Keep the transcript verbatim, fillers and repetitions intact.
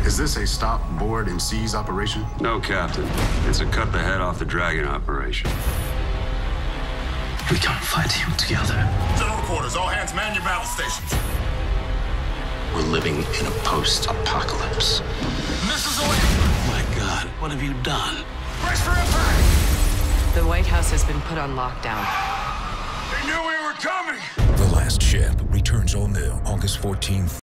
Is this a stop, board, and seize operation? No, Captain. It's a cut the head off the dragon operation. We can't fight him together. General quarters, all hands man your battle stations. We're living in a post-apocalypse. Missiles away! My God, what have you done? Brace for impact! The White House has been put on lockdown. They knew we were coming! The Last Ship returns all new August fourteenth.